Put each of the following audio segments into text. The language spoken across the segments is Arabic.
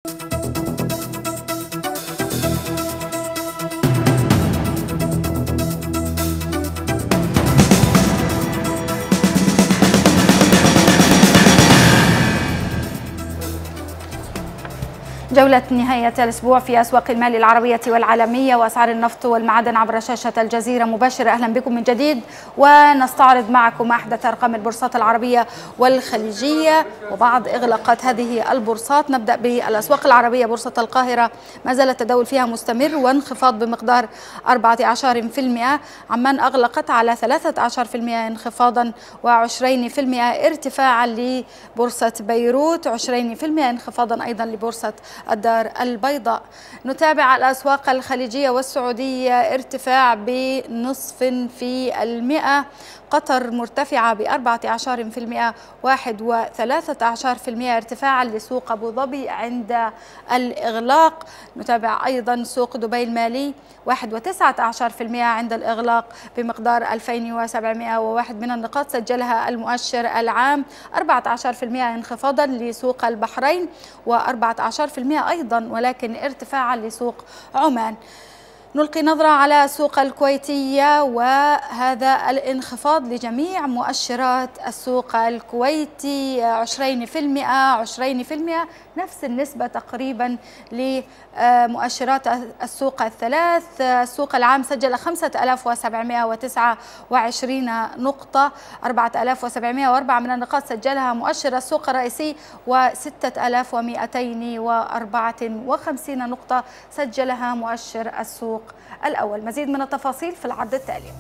جولة نهاية الأسبوع في أسواق المال العربية والعالمية وأسعار النفط والمعادن عبر شاشة الجزيرة مباشرة. أهلا بكم من جديد، ونستعرض معكم أحدث أرقام البورصات العربية والخليجية وبعض إغلاقات هذه البورصات. نبدأ بالأسواق العربية. بورصة القاهرة ما زال التداول فيها مستمر وانخفاض بمقدار 14%. عمان أغلقت على 13% انخفاضا و20% ارتفاعا لبورصة بيروت، 20% انخفاضا أيضا لبورصة الدار البيضاء. نتابع الأسواق الخليجية والسعودية، ارتفاع ب0.5%. قطر مرتفعة ب14%، 13% ارتفاعا لسوق أبو ظبي عند الإغلاق. نتابع أيضا سوق دبي المالي 1.19% عند الإغلاق بمقدار 2701 من النقاط سجلها المؤشر العام. 14% انخفاضا لسوق البحرين، و14% أيضا ولكن ارتفاعا لسوق عمان. نلقي نظرة على السوق الكويتية، وهذا الانخفاض لجميع مؤشرات السوق الكويتي 20%، نفس النسبة تقريبا لمؤشرات السوق الثلاث. السوق العام سجل 5729 نقطة، 4704 من النقاط سجلها مؤشر السوق الرئيسي، و6254 نقطة سجلها مؤشر السوق الأول. مزيد من التفاصيل في العرض التالي.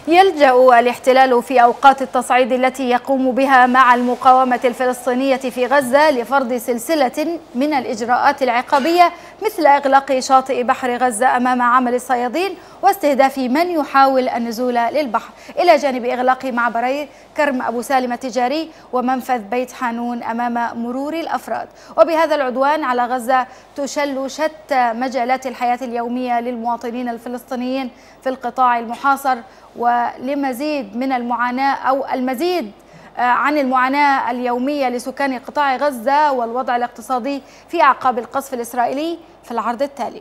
يلجأ الاحتلال في أوقات التصعيد التي يقوم بها مع المقاومة الفلسطينية في غزة لفرض سلسلة من الإجراءات العقابية مثل إغلاق شاطئ بحر غزة أمام عمل الصيادين واستهداف من يحاول النزول للبحر، إلى جانب إغلاق معبري كرم أبو سالم التجاري ومنفذ بيت حانون أمام مرور الأفراد. وبهذا العدوان على غزة تشل شتى مجالات الحياة اليومية للمواطنين الفلسطينيين في القطاع المحاصر. ولمزيد من المعاناة أو المزيد عن المعاناة اليومية لسكان قطاع غزة والوضع الاقتصادي في أعقاب القصف الإسرائيلي في العرض التالي.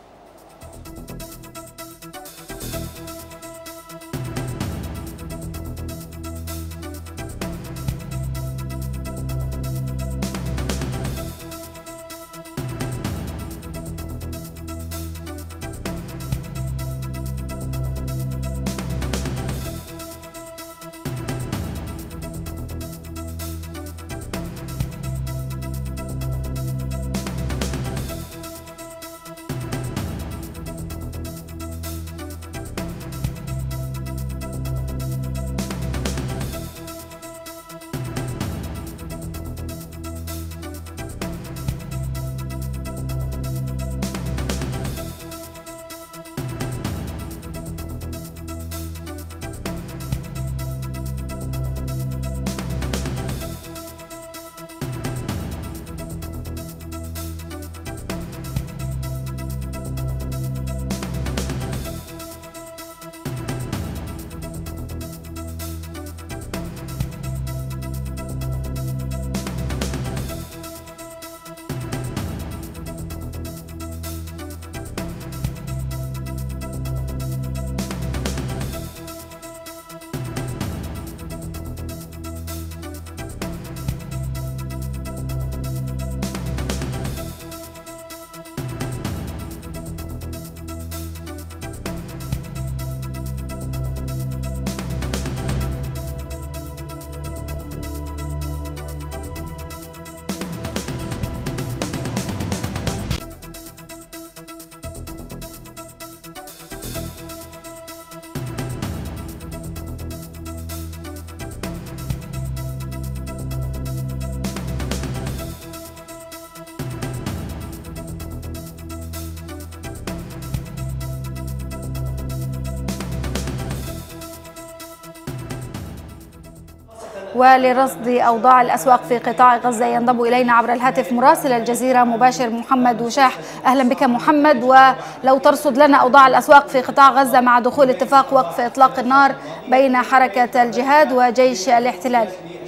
ولرصد أوضاع الأسواق في قطاع غزة ينضم إلينا عبر الهاتف مراسل الجزيرة مباشر محمد وشاح. أهلا بك محمد، ولو ترصد لنا أوضاع الأسواق في قطاع غزة مع دخول اتفاق وقف إطلاق النار بين حركة الجهاد وجيش الاحتلال.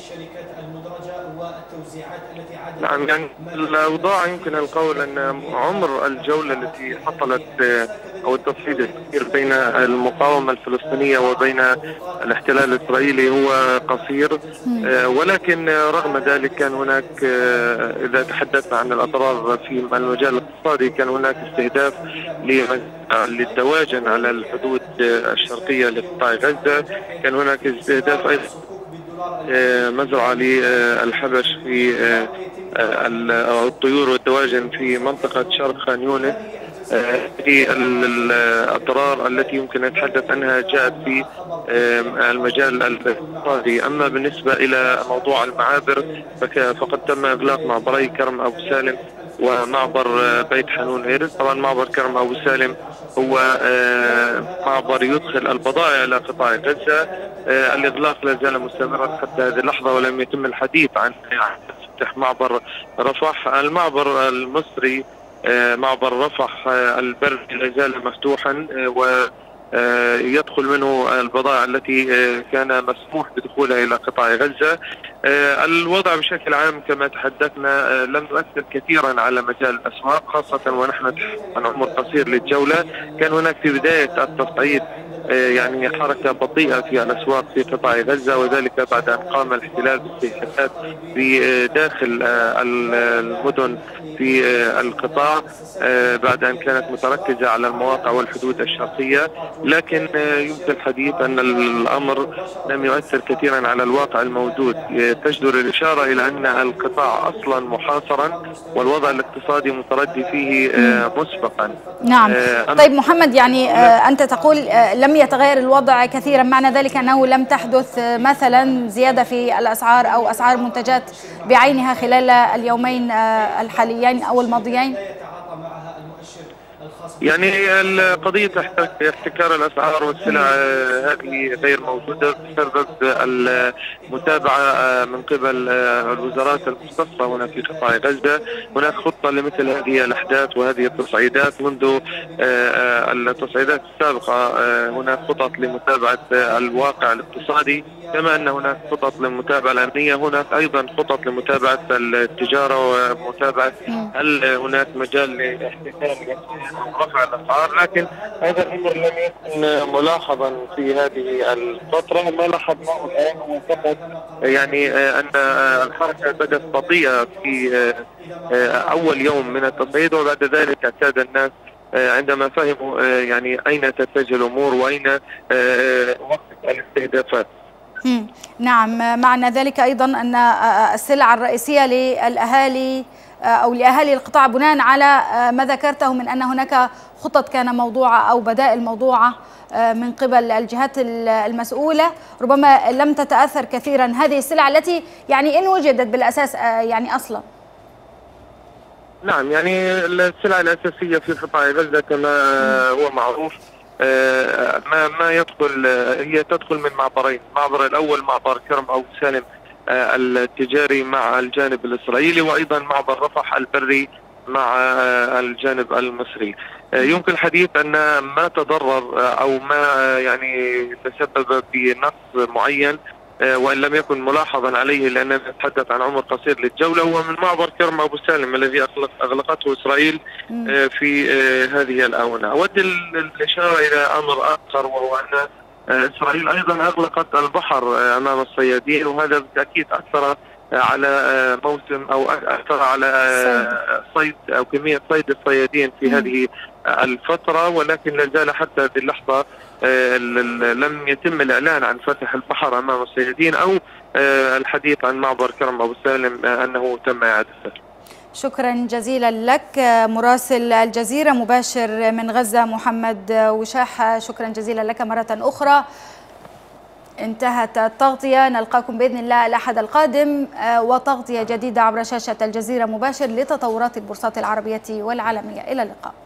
نعم، يعني الأوضاع يمكن القول أن عمر الجولة التي حصلت أو التصعيد الكثير بين المقاومة الفلسطينية وبين الاحتلال الإسرائيلي هو قصير، ولكن رغم ذلك كان هناك، إذا تحدثنا عن الأضرار في المجال الاقتصادي، كان هناك استهداف للدواجن على الحدود الشرقية لقطاع غزة، كان هناك استهداف أيضا مزرعة للحبش في الطيور والدواجن في منطقة شرق خان يونس. هذه الأضرار التي يمكن أن نتحدث عنها جاءت في المجال الاقتصادي. أما بالنسبة إلى موضوع المعابر فقد تم إغلاق معبري كرم أبو سالم ومعبر بيت حانون إيرز. طبعا معبر كرم أبو سالم هو معبر يدخل البضائع إلى قطاع غزة. الإغلاق لا زال مستمرا حتى هذه اللحظة ولم يتم الحديث عن فتح معبر رفح. المعبر المصري معبر رفح البري لا زال مفتوحا ويدخل منه البضائع التي كان مسموح بدخولها إلى قطاع غزة. الوضع بشكل عام كما تحدثنا لم يؤثر كثيرا على مجال الأسواق، خاصة ونحن عن عمر قصير للجولة. كان هناك في بداية التصعيد يعني حركة بطيئة في الأسواق في قطاع غزة، وذلك بعد أن قام الاحتلال باستهدافات في داخل المدن في القطاع بعد أن كانت متركزة على المواقع والحدود الشرقية. لكن يمكن الحديث أن الأمر لم يؤثر كثيرا على الواقع الموجود. تجدر الإشارة إلى أن القطاع أصلا محاصرا والوضع الاقتصادي متردي فيه مسبقا. نعم. طيب محمد، يعني أنت تقول لم لم يتغير الوضع كثيرا، معنى ذلك أنه لم تحدث مثلا زيادة في الأسعار أو أسعار المنتجات بعينها خلال اليومين الحاليين أو الماضيين؟ يعني قضية احتكار الأسعار والسلع هذه غير موجودة بسبب المتابعة من قبل الوزارات المختصة هنا في قطاع غزة. هناك خطة لمثل هذه الأحداث وهذه التصعيدات منذ التصعيدات السابقة. هناك خطط لمتابعة الواقع الاقتصادي، كما أن هناك خطط للمتابعة الأمنية. هناك أيضا خطط لمتابعة التجارة ومتابعة هل هناك مجال لاحتكار رفع الأسعار، لكن هذا الأمر لم يكن ملاحظا في هذه الفترة. ما لاحظناه الآن هو فقط يعني أن الحركة بدأت بطيئة في أول يوم من التصعيد، وبعد ذلك اعتاد الناس عندما فهموا يعني أين تتجه الأمور وأين وقت الاستهدافات. نعم، معنى ذلك أيضا أن السلع الرئيسية للأهالي أو لأهالي القطاع بناء على ما ذكرته من أن هناك خطط كان موضوعة أو بدائل موضوعة من قبل الجهات المسؤولة، ربما لم تتأثر كثيرا هذه السلع التي يعني إن وجدت بالأساس يعني أصلا. نعم، يعني السلع الأساسية في قطاع غزة كما هو معروف ما يدخل، هي تدخل من معبرين. المعبر الأول معبر كرم أبو سالم التجاري مع الجانب الإسرائيلي، وأيضا معبر رفح البري مع الجانب المصري. يمكن الحديث أن ما تضرر أو ما يعني تسبب بنقص معين وإن لم يكن ملاحظا عليه، لأننا نتحدث عن عمر قصير للجولة، هو من معبر كرم أبو سالم الذي أغلقته إسرائيل في هذه الآونة. أود الإشارة إلى أمر آخر، وهو أن إسرائيل أيضا أغلقت البحر أمام الصيادين، وهذا بالتأكيد أثر على موسم أو أثر على صيد أو كمية صيد الصيادين في هذه الفترة، ولكن لا زال حتى هذه اللحظة لم يتم الإعلان عن فتح البحر أمام الصيادين أو الحديث عن معبر كرم أبو سالم أنه تم إعادته. شكرا جزيلا لك مراسل الجزيرة مباشر من غزة محمد وشاح، شكرا جزيلا لك مرة أخرى. انتهت التغطية، نلقاكم بإذن الله الأحد القادم وتغطية جديدة عبر شاشة الجزيرة مباشر لتطورات البورصات العربية والعالمية. إلى اللقاء.